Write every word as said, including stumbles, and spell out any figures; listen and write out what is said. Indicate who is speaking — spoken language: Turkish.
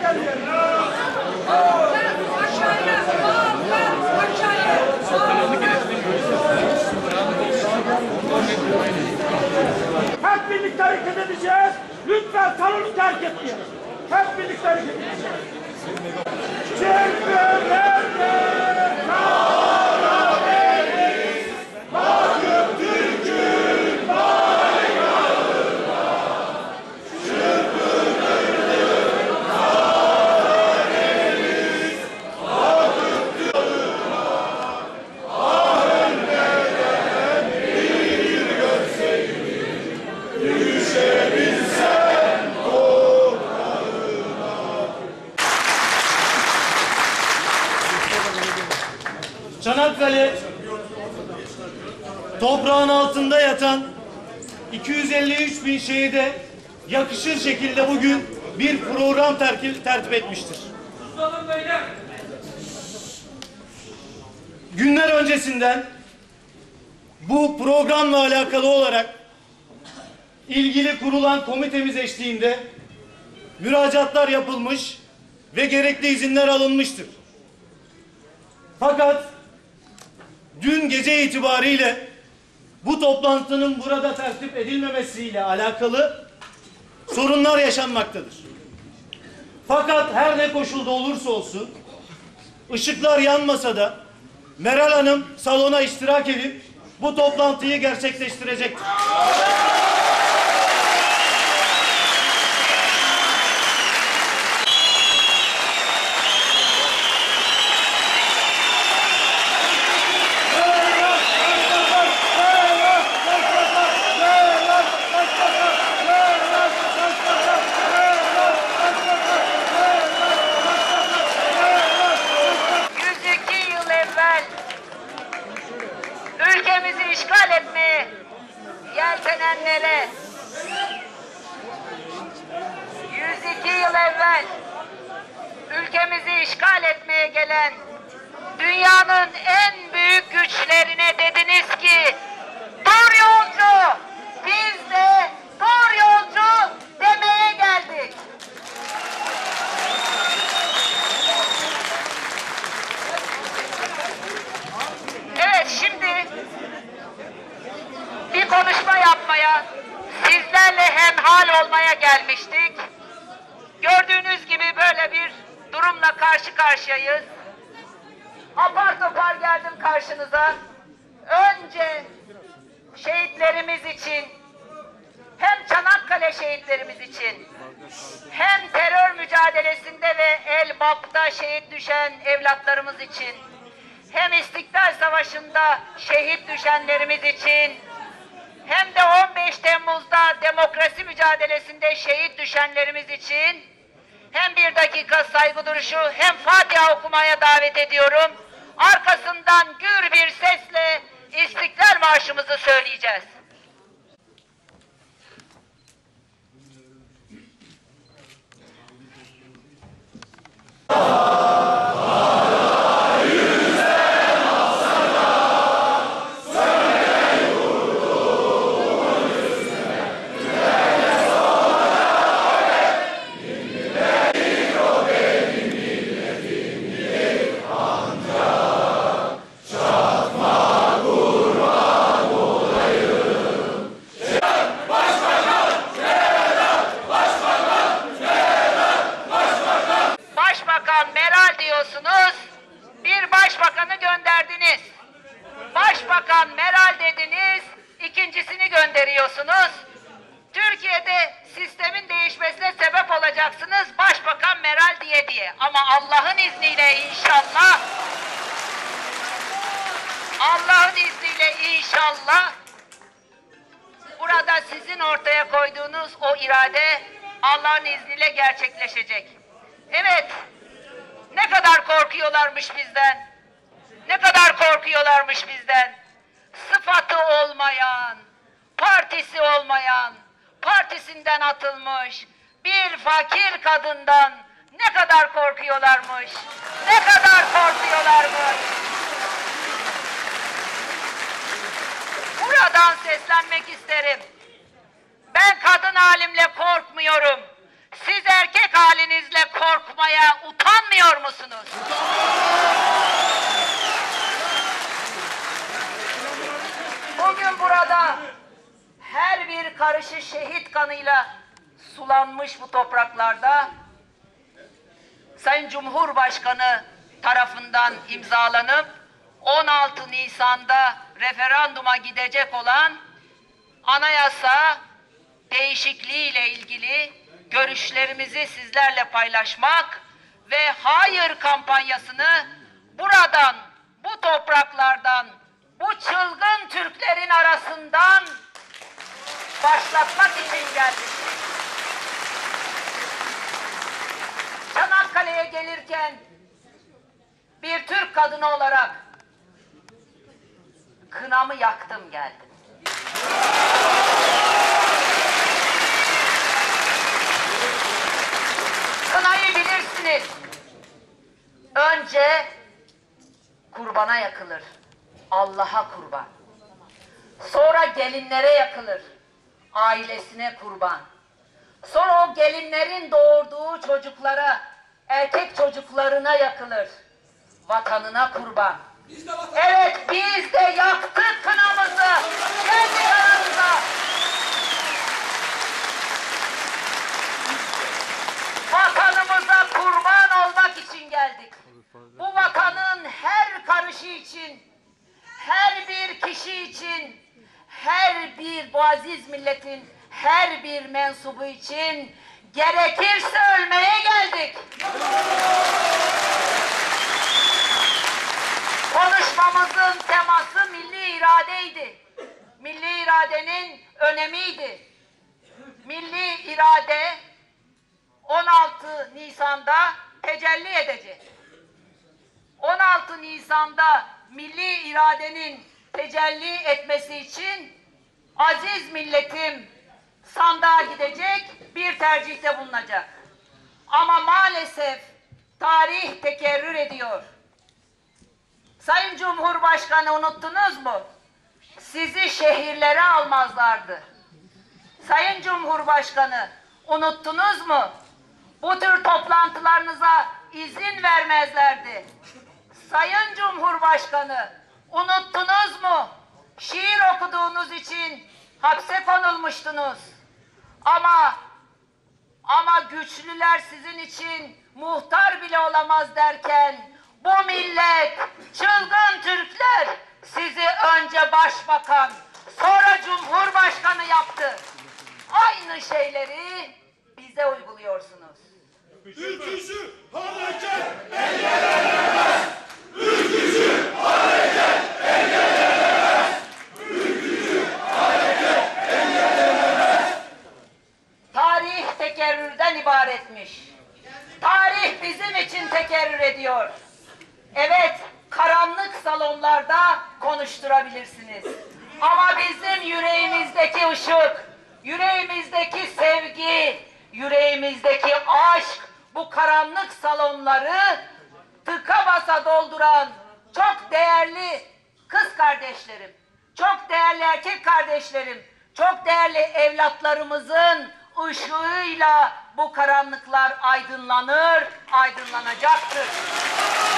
Speaker 1: Hep birlikte hareket edeceğiz. Lütfen salonu terk etmeyin. Hep birlikte hareket edeceğiz. Çırpınırdı Karadeniz, bakıp Türk'ün bayrağına. Çırpınırdı Karadeniz, bakıp Türk'üne. Ah ölmeden bir görseydim, düşebilsem toprağına.
Speaker 2: Çanakkale, toprağın altında yatan iki yüz elli üç bin şehide yakışır şekilde bugün bir program tertip, tertip etmiştir. Günler öncesinden bu programla alakalı olarak ilgili kurulan komitemiz eşliğinde müracaatlar yapılmış ve gerekli izinler alınmıştır. Fakat dün gece itibariyle bu toplantının burada tertip edilmemesiyle alakalı sorunlar yaşanmaktadır. Fakat her ne koşulda olursa olsun ışıklar yanmasa da Meral Hanım salona iştirak edip bu toplantıyı gerçekleştirecektir.
Speaker 3: Ülkemizi işgal etmeye yeltenenlere yüz iki yıl evvel ülkemizi işgal etmeye gelen dünyanın en büyük güçlerine dediniz ki dur yolcu, biz de dur yolcu demeye geldik. Evet, şimdi bir konuşma yapmaya, sizlerle hemhal olmaya gelmiştik. Gördüğünüz gibi böyle bir durumla karşı karşıyayız. Apar topar geldim karşınıza. Önce şehitlerimiz için, hem Çanakkale şehitlerimiz için, hem terör mücadelesinde ve El-Bab'da şehit düşen evlatlarımız için, hem İstiklal Savaşı'nda şehit düşenlerimiz için, hem de on beş Temmuz'da demokrasi mücadelesinde şehit düşenlerimiz için hem bir dakika saygı duruşu hem Fatiha okumaya davet ediyorum. Arkasından gür bir sesle İstiklal Marşımızı söyleyeceğiz. Bir başbakanı gönderdiniz. Başbakan Meral dediniz, ikincisini gönderiyorsunuz. Türkiye'de sistemin değişmesine sebep olacaksınız Başbakan Meral diye diye. Ama Allah'ın izniyle inşallah, Allah'ın izniyle inşallah burada sizin ortaya koyduğunuz o irade Allah'ın izniyle gerçekleşecek. Evet. Ne kadar korkuyorlarmış bizden. Ne kadar korkuyorlarmış bizden. Sıfatı olmayan, partisi olmayan, partisinden atılmış bir fakir kadından ne kadar korkuyorlarmış. Ne kadar korkuyorlarmış. Buradan seslenmek isterim. Ben kadın halimle korkmuyorum. Siz erkek halinizle korkmayın. musunuz? Bugün burada her bir karışı şehit kanıyla sulanmış bu topraklarda Sayın Cumhurbaşkanı tarafından imzalanıp on altı Nisan'da referanduma gidecek olan anayasa değişikliği ile ilgili görüşlerimizi sizlerle paylaşmak ve hayır kampanyasını buradan, bu topraklardan, bu çılgın Türklerin arasından başlatmak için geldik. Çanakkale'ye gelirken bir Türk kadını olarak kınamı yaktım geldim. Kınayı bilirsiniz. Önce kurbana yakılır. Allah'a kurban. Sonra gelinlere yakılır. Ailesine kurban. Sonra o gelinlerin doğurduğu çocuklara, erkek çocuklarına yakılır. Vatanına kurban. Evet, biz de yaktık kınamızı. Kendi aramızda. Vatanımıza kurban olmak için geldik. Bu vatanın her karışı için, her bir kişi için, her bir bu aziz milletin her bir mensubu için gerekirse ölmeye geldik. Konuşmamızın teması milli iradeydi. Milli iradenin önemiydi. Milli irade on altı Nisan'da tecelli edecek. on altı Nisan'da milli iradenin tecelli etmesi için aziz milletim sandığa gidecek, bir tercihte bulunacak. Ama maalesef tarih tekerrür ediyor. Sayın Cumhurbaşkanı, unuttunuz mu? Sizi şehirlere almazlardı. Sayın Cumhurbaşkanı, unuttunuz mu? Bu tür toplantılarınıza izin vermezlerdi. Sayın Cumhurbaşkanı, unuttunuz mu? Şiir okuduğunuz için hapse konulmuştunuz. Ama ama güçlüler sizin için muhtar bile olamaz derken bu millet, çılgın Türkler sizi önce başbakan, sonra cumhurbaşkanı yaptı. Aynı şeyleri bize uyguluyorsunuz.
Speaker 1: Ülkücü hareket engellenemez! Ülkücü hareket engellenemez! Ülkücü hareket engellenemez!
Speaker 3: Tarih tekerrürden ibaretmiş. Tarih bizim için tekerrür ediyor. Evet, karanlık salonlarda konuşturabilirsiniz. Ama bizim yüreğimizdeki ışık, yüreğimizdeki sevgi, yüreğimizdeki aşk, bu karanlık salonları tıka basa dolduran çok değerli kız kardeşlerim, çok değerli erkek kardeşlerim, çok değerli evlatlarımızın ışığıyla bu karanlıklar aydınlanır, aydınlanacaktır.